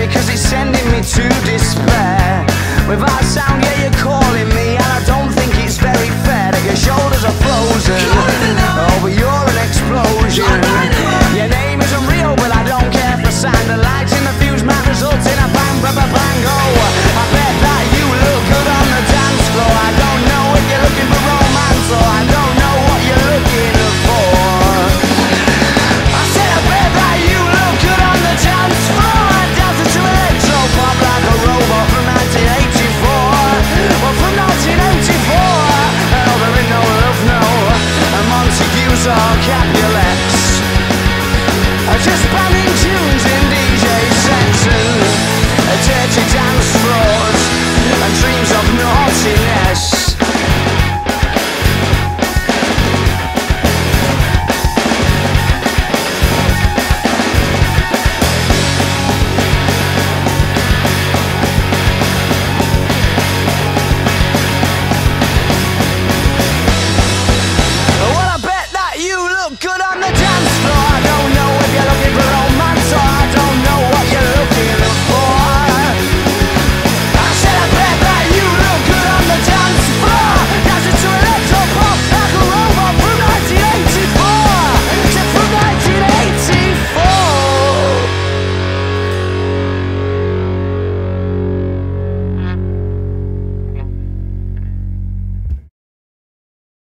'cause it's sending me to despair. Without sound, yeah, you're calling me, and I don't think it's very fair that your shoulders are frozen. Oh, but you're an explosion. Your name isn't real, but I don't care for sound. The lights in the fuse might result in a bang, bang, bang, bang. Oh, I bet that you look good on the dance floor. I don't know if you're looking for romance, or I don't know what you're looking for. I said I bet that you look good on the dance floor. I dance to electro pop like a robot from 1984. Well, from 1984. Oh, there ain't no love, no. And Montague's or Capulets. Just banning tunes in DJ sets and dirty dance floors and dreams of naughtiness. Well, I bet that you look good on the